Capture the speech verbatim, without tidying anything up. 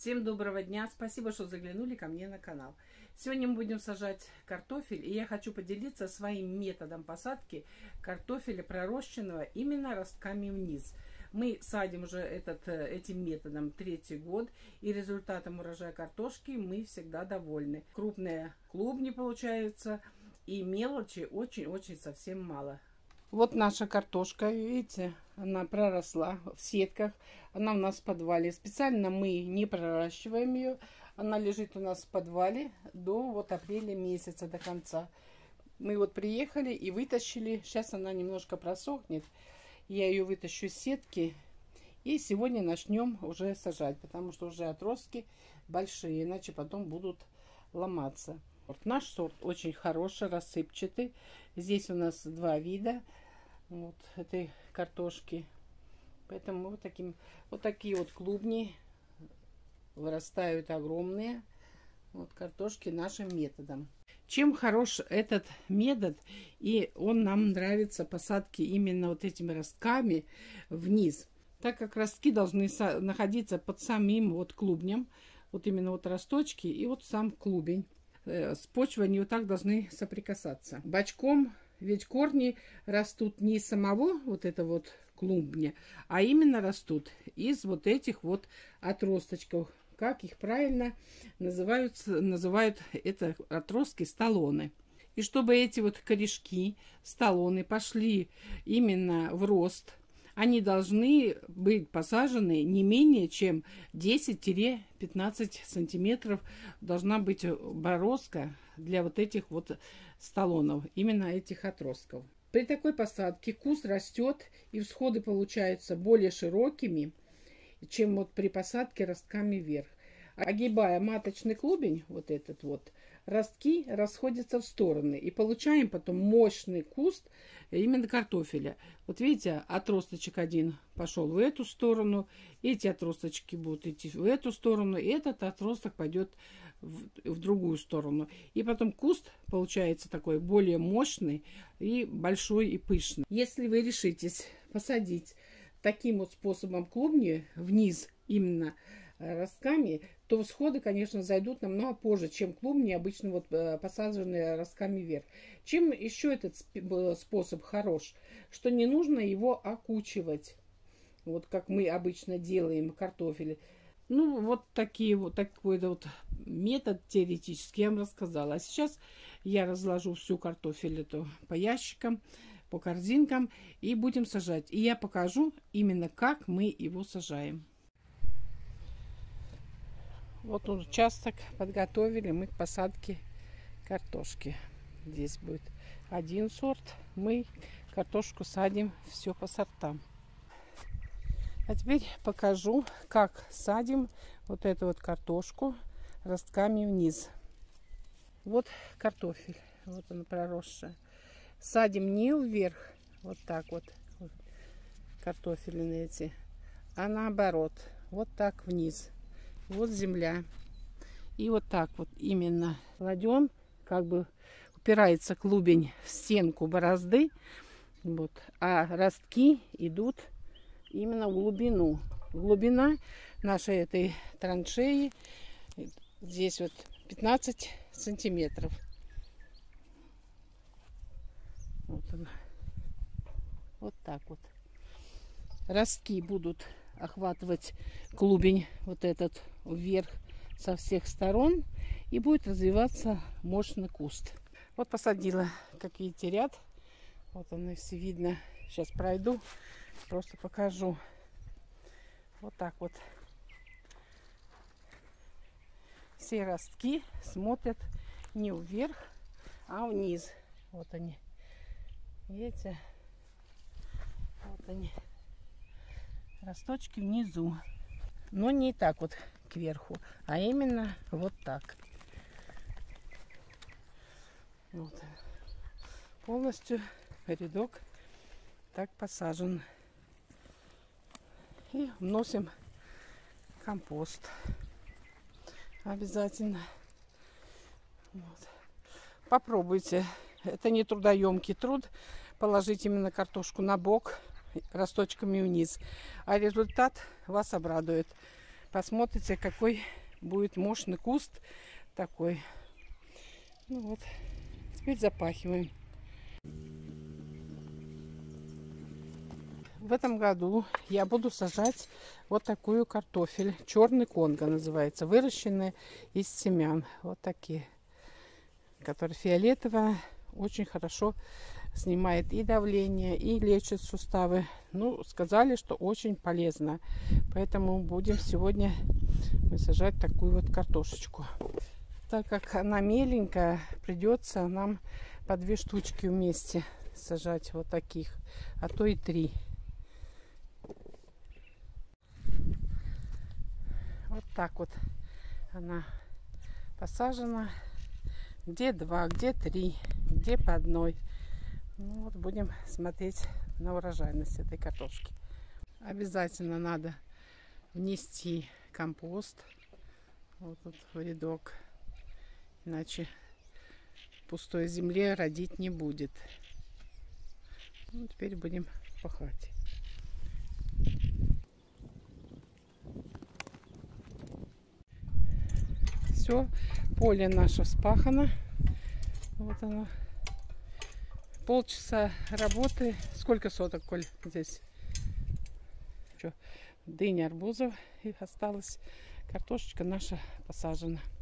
Всем доброго дня! Спасибо, что заглянули ко мне на канал. Сегодня мы будем сажать картофель, и я хочу поделиться своим методом посадки картофеля пророщенного именно ростками вниз. Мы садим уже этот, этим методом третий год, и результатом урожая картошки мы всегда довольны. Крупные клубни получаются, и мелочи очень-очень совсем мало. Вот наша картошка, видите, она проросла в сетках, она у нас в подвале. Специально мы не проращиваем ее, она лежит у нас в подвале до вот апреля месяца, до конца. Мы вот приехали и вытащили, сейчас она немножко просохнет, я ее вытащу из сетки и сегодня начнем уже сажать, потому что уже отростки большие, иначе потом будут ломаться. Вот наш сорт очень хороший, рассыпчатый. Здесь у нас два вида вот этой картошки. Поэтому вот, таким, вот такие вот клубни вырастают огромные. Вот картошки нашим методом. Чем хорош этот метод, и он нам нравится посадки именно вот этими ростками вниз. Так как ростки должны находиться под самим вот клубнем. Вот именно вот росточки и вот сам клубень. С почвой они вот так должны соприкасаться. Бочком, ведь корни растут не из самого вот этого вот клубня, а именно растут из вот этих вот отросточков. Как их правильно называют, называют это отростки столоны. И чтобы эти вот корешки, столоны пошли именно в рост, они должны быть посажены не менее чем десять-пятнадцать сантиметров. Должна быть бороздка для вот этих вот столонов, именно этих отростков. При такой посадке куст растет и всходы получаются более широкими, чем вот при посадке ростками вверх. Огибая маточный клубень, вот этот вот, ростки расходятся в стороны. И получаем потом мощный куст именно картофеля. Вот видите, отросточек один пошел в эту сторону. Эти отросточки будут идти в эту сторону. И этот отросток пойдет в, в другую сторону. И потом куст получается такой более мощный и большой и пышный. Если вы решитесь посадить таким вот способом клубни вниз именно ростками, то всходы, конечно, зайдут намного позже, чем клубни обычно вот посаженные ростками вверх. Чем еще этот способ хорош, что не нужно его окучивать, вот как мы обычно делаем картофель. Ну, вот такие вот такой вот метод теоретически я вам рассказала. А сейчас я разложу всю картофель эту по ящикам, по корзинкам и будем сажать. И я покажу именно, как мы его сажаем. Вот участок подготовили мы к посадке картошки. Здесь будет один сорт. Мы картошку садим все по сортам. А теперь покажу, как садим вот эту вот картошку ростками вниз. Вот картофель. Вот она проросшая. Садим не вверх, вот так вот, вот картофелины эти, а наоборот, вот так вниз. Вот земля. И вот так вот именно кладем, как бы упирается клубень в стенку борозды. Вот, а ростки идут именно в глубину. Глубина нашей этой траншеи здесь вот пятнадцать сантиметров. Вот она. Вот так вот. Ростки будут охватывать клубень вот этот вверх со всех сторон, и будет развиваться мощный куст. Вот посадила, как видите, ряд. Вот оно все видно. Сейчас пройду, просто покажу. Вот так вот. Все ростки смотрят не вверх, а вниз. Вот они. Видите? Вот они. Росточки внизу, но не так вот кверху, а именно вот так. Вот. Полностью рядок так посажен. И вносим компост обязательно. Вот. Попробуйте. Это не трудоемкий труд. Положить именно картошку на бок росточками вниз, а результат вас обрадует. посмотрите, какой будет мощный куст такой. Ну вот, теперь запахиваем. В этом году я буду сажать вот такую картофель. Черный Конго называется. Выращенный из семян. Вот такие. Которая фиолетовая. Очень хорошо снимает и давление, и лечит суставы. Ну, сказали, что очень полезно. Поэтому будем сегодня мы сажать такую вот картошечку. Так как она меленькая, придется нам по две штучки вместе сажать вот таких, а то и три. Вот так вот она посажена. Где два, где три, где по одной. Ну, вот будем смотреть на урожайность этой картошки. Обязательно надо внести компост. Вот тут в рядок. Иначе в пустой земле родить не будет. Ну, теперь будем пахать. Все, поле наше вспахано. Вот оно. Полчаса работы. Сколько соток, Коль, здесь? Что, дыня, арбузов и осталось. Картошечка наша посажена.